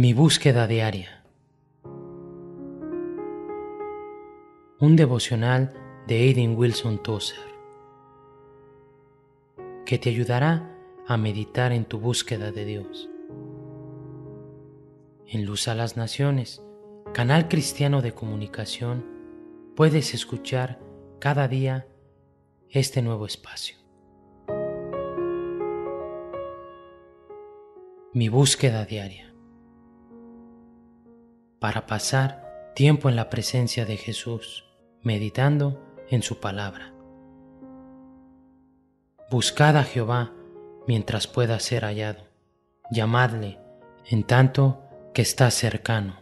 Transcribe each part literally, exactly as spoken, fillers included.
Mi búsqueda diaria. Un devocional de Aiden Wilson Tozer que te ayudará a meditar en tu búsqueda de Dios. En Luz a las Naciones, canal cristiano de comunicación, puedes escuchar cada día este nuevo espacio. Mi búsqueda diaria. Para pasar tiempo en la presencia de Jesús, meditando en su palabra. Buscad a Jehová mientras pueda ser hallado, llamadle en tanto que está cercano.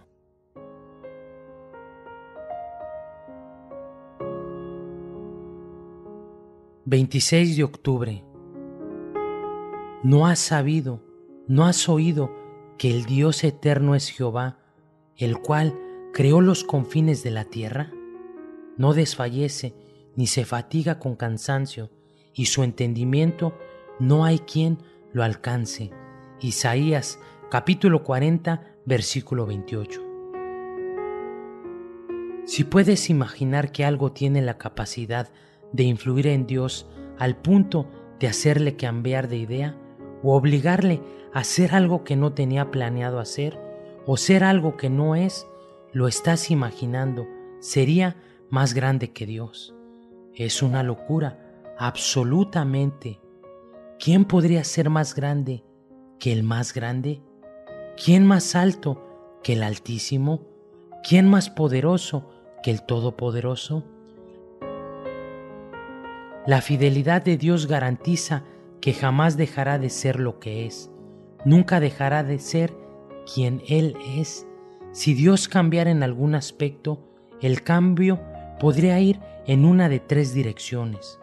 veintiséis de octubre. ¿No has sabido, no has oído que el Dios eterno es Jehová, el cual creó los confines de la tierra? No desfallece ni se fatiga con cansancio, y su entendimiento no hay quien lo alcance. Isaías capítulo cuarenta, versículo veintiocho. Si puedes imaginar que algo tiene la capacidad de influir en Dios al punto de hacerle cambiar de idea o obligarle a hacer algo que no tenía planeado hacer o ser algo que no es, lo estás imaginando, sería más grande que Dios. Es una locura, absolutamente. ¿Quién podría ser más grande que el más grande? ¿Quién más alto que el Altísimo? ¿Quién más poderoso que el Todopoderoso? La fidelidad de Dios garantiza que jamás dejará de ser lo que es, nunca dejará de ser quien Él es. Si Dios cambiara en algún aspecto, el cambio podría ir en una de tres direcciones.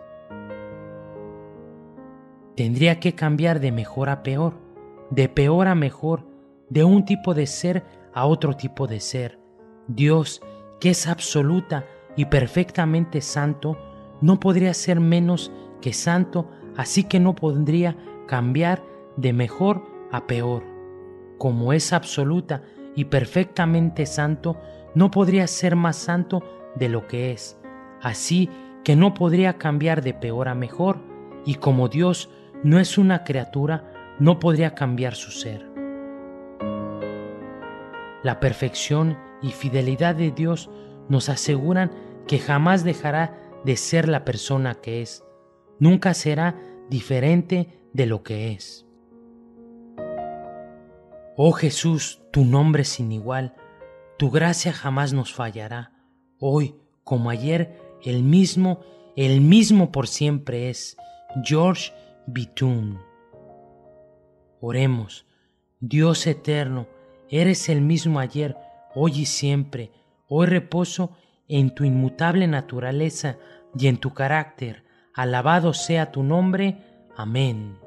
Tendría que cambiar de mejor a peor, de peor a mejor, de un tipo de ser a otro tipo de ser. Dios, que es absoluta y perfectamente santo, no podría ser menos que santo, así que no podría cambiar de mejor a peor. Como es absoluta y perfectamente santo, no podría ser más santo de lo que es, así que no podría cambiar de peor a mejor, y como Dios no es una criatura, no podría cambiar su ser. La perfección y fidelidad de Dios nos aseguran que jamás dejará de ser la persona que es, nunca será diferente de lo que es. Oh Jesús, tu nombre sin igual, tu gracia jamás nos fallará. Hoy, como ayer, el mismo, el mismo por siempre es. George Beaton. Oremos. Dios eterno, eres el mismo ayer, hoy y siempre. Hoy reposo en tu inmutable naturaleza y en tu carácter. Alabado sea tu nombre. Amén.